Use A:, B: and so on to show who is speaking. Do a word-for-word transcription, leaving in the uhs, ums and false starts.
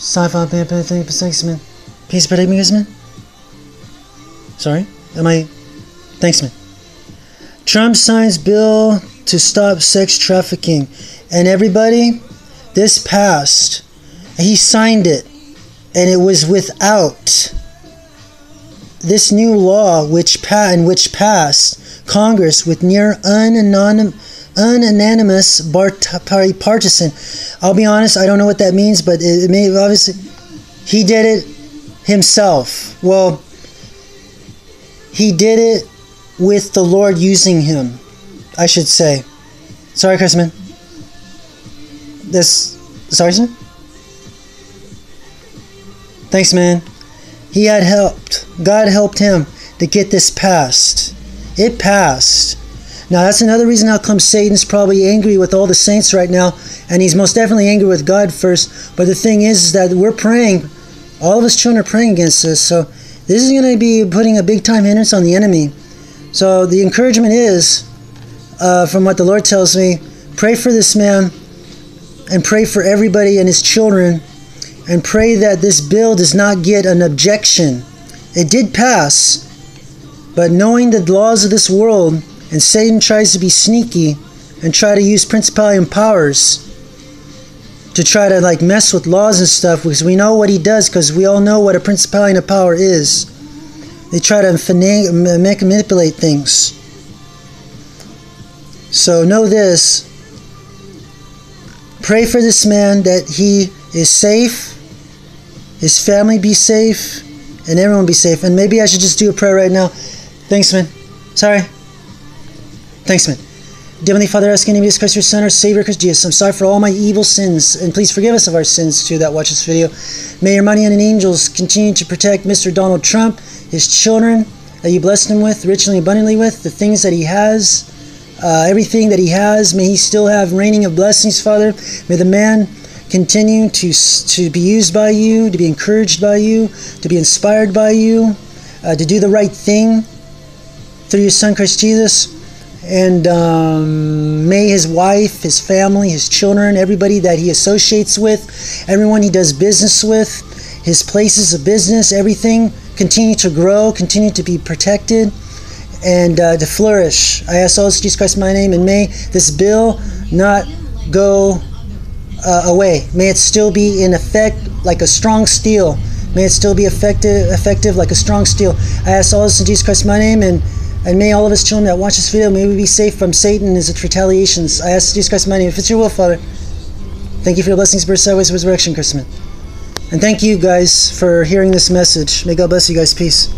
A: Sci-fi, thanks, man. Peace, protect me, man. Sorry? Am I... Thanks, man. Trump signs bill to stop sex trafficking. And everybody, this passed. He signed it. And it was without this new law which pa- in which passed Congress with near unanon- unanimous bipartisan. I'll be honest, I don't know what that means, but it, it may obviously he did it himself. Well, he did it with the Lord using him, I should say. Sorry, Chrisman. This, sorry, sir? Thanks, man. He had helped. God helped him to get this passed. It passed. Now, that's another reason how come Satan's probably angry with all the saints right now, and he's most definitely angry with God first. But the thing is, is that we're praying. All of his children are praying against this. So this is going to be putting a big-time hindrance on the enemy. So the encouragement is, uh, from what the Lord tells me, pray for this man and pray for everybody and his children and pray that this bill does not get an objection. It did pass, but knowing the laws of this world, and Satan tries to be sneaky and try to use principality and powers to try to like mess with laws and stuff, because we know what he does, because we all know what a principality and a power is. They try to finagle, make, manipulate things. So know this. Pray for this man that he is safe, his family be safe, and everyone be safe. And maybe I should just do a prayer right now. Thanks, man. Sorry. Thanks, man. Heavenly Father, I ask in the name of Jesus Christ, your Son, our Savior, Christ Jesus. I'm sorry for all my evil sins, and please forgive us of our sins too that watch this video. May your mighty and angels continue to protect Mister Donald Trump, his children that you blessed him with, richly and abundantly with, the things that he has, uh, everything that he has. May he still have raining of blessings, Father. May the man continue to to be used by you, to be encouraged by you, to be inspired by you, uh, to do the right thing through your Son, Christ Jesus. And um, may his wife, his family, his children, everybody that he associates with, everyone he does business with, his places of business, everything, continue to grow, continue to be protected, and uh, to flourish. I ask all this in Jesus Christ in my name, and may this bill not go uh, away. May it still be in effect like a strong steel. May it still be effective, effective like a strong steel. I ask all this in Jesus Christ in my name, and And may all of us children that watch this video, may we be safe from Satan and his retaliations. I ask Jesus Christ in my name. If it's your will, Father, thank you for your blessings, birth, sideways, resurrection, Christmas. And thank you guys for hearing this message. May God bless you guys. Peace.